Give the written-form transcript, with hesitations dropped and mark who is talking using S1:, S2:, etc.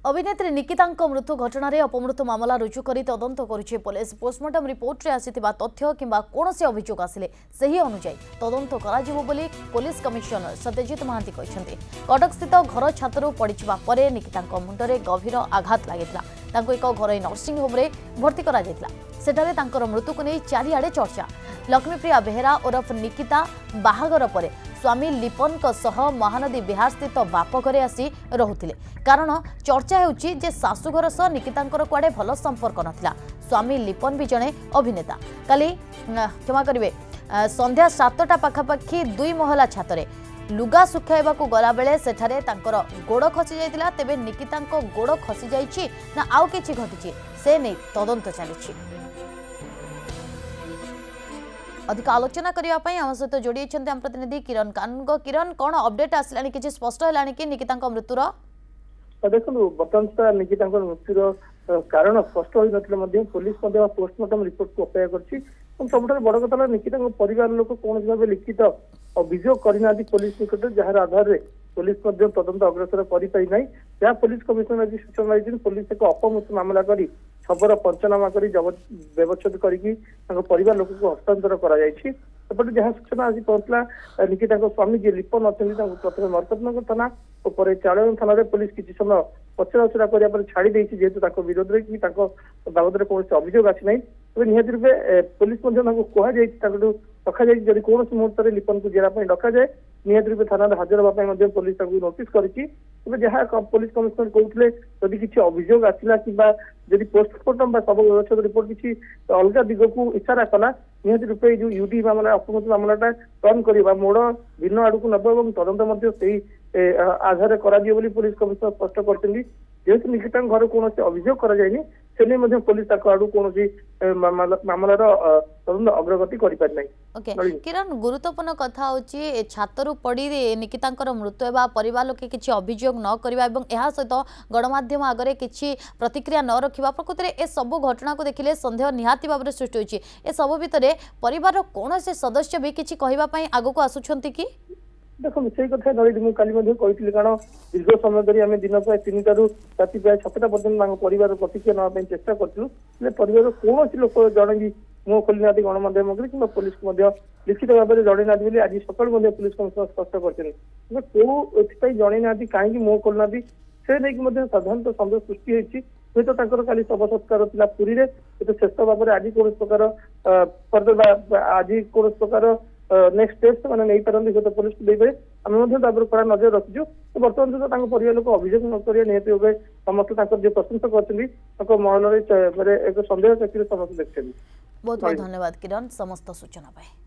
S1: अभिनेत्री निकितांक मृत्यु घटना रे अपमृत्यु मामला रुजु करी तदंत करुछि पुलिस। पोस्टमार्टम रिपोर्ट रे आसिथिबा तथ्य किंबा कोनोसी अभियोग आसिले सही अनुसार तदंत कराजिबो बोली पुलिस कमिशनर सत्यजित महांती कहिसंती। कटक स्थित घर छातरू पड़िछबा परे निकितांक मुंडरे गभीर आघात लागितला। तांको एक घरोई नर्सिंग होम रे भर्ती करा जायतला। सेठारे तांकर मृत्यु को नै चारिआडे चर्चा। लक्ष्मीप्रिया बेहेरा ओरफ निकिता बाहागर परे स्वामी लिपन महानदी बिहार स्थित बापघरे आसी रहुथिले। कारण चर्चा हेउची जे सासुघर सह निकितांकर कुआडे भल संपर्क नथिला। स्वामी लिपन भी जणे अभिनेता। काली क्षमा करिवे संध्या 7टा पाखापाखी 2 महला छातरे लुगा सुखाइबाकू गला बेले सेठारे तांकर गोड़ खसी जाइतिला। तेबे निकितांक गोड़ खसी जाइछि ना आउ किछि घटिछि से नै तदंत चलिछि। अधिक आलोचना करने आम सहित जोड़ी आम प्रतिनिधि किरण कानून। किरण कौन अपडेट आसला कि स्पष्ट है कि निकितांक मृत्युर
S2: देखो बर्तमान सुधा निकितांक मृत्युर कारण स्पष्ट हो न पुलिस पोस्टमार्टम रिपोर्ट को अपेक्षा कर सबुठ बड़ कथा निकितांक परिवार लोक कौन भाव लिखित अभियोग करना पुलिस निकट जार आधार में पुलिस तदंत अग्रसर करना जहाँ पुलिस कमिशनर आज सूचना दी पुलिस एक अपमृत्यु मामला कर खबर पंचनामा कर व्यवच्छेद कर लोक को हस्तांतर करपटे जहाँ सूचना आज पहुंचला निकिता स्वामी जी लिपन अच्छा प्रथम मरकतनगर थाना और चालन थाना पुलिस किसी समय पचराउचरा करने छाड़ी जेहेतु विरोध में बाबद कौन अभियोग आसी ना तेज निहत रूपे पुलिस कहु रखा जदि कौन मुहूर्त में लिपन को जेरा डका जाए निहत रूपे थाना हाजर होगा पुलिस नोटिस करी जहाँ पुलिस कमिशनर कहते जदि किसी अभियोग आसला कि जदि पोस्टमार्टम शव व्यवस्था रिपोर्ट किसी अलग दिग को इशारा कला निहत रूपे जो यूडी मामला अपमृत्यु मामलाटा टर्न करवा मोड़ भिन्न आड़ को नब और तदंत आधार कर पुलिस कमिशनर स्पष्ट कर जेहेतु निकिता घर कौन अभियोग कराए से पुलिस आड़ कौन मामलार तदंत अग्रगति कर
S1: किरण गुरुत्वपूर्ण कथा होची छातरू पड़ी निकितांकर मृत्यु एवं परिवार लोके किसी अभियोग न करवा सहित गणमाध्यम आगे किसी प्रतिक्रिया न रखा प्रकृति में ए सब घटना को देखिले संदेह निहाती भाव सृष्टि होची। ए सब भितर परिवार कौन से सदस्य भी किसी कहवाई आग को आसुंट कि
S2: देखो से कथा मुझे कही कारण दीर्घ समय धरी आम दिन प्राय 3टा राति प्राय 7टा पर्यटन परिवार प्रतिक्रिया नापी चेष्टा करूँ परिवार कौन लोक जड़े भी मुह खोली ना गणमाध्यम कि पुलिस को लिखित भाव में जड़े ना आज सकाल पुलिस कमिशनर स्पष्ट कर कौ जड़े ना कहीं मुह खोलना से नहीं साधारण सन्देह सृष्टि होती हूँ तो काली शव सत्कार था पुरी में शेष भाव में आज कौन प्रकार आज कौन प्रकार नेक्स्ट स्टेप से नहीं पारती हुए पुलिस को देपारे आम कड़ा नजर रखीचु बर्तमान सुधा परिवार लोक अभियोग न कर निहत भाव समस्त जो प्रशंसा कर मन एक सन्देह चक्री समस्त देखते।
S1: बहुत बहुत धन्यवाद किरण समस्त सूचना पाए।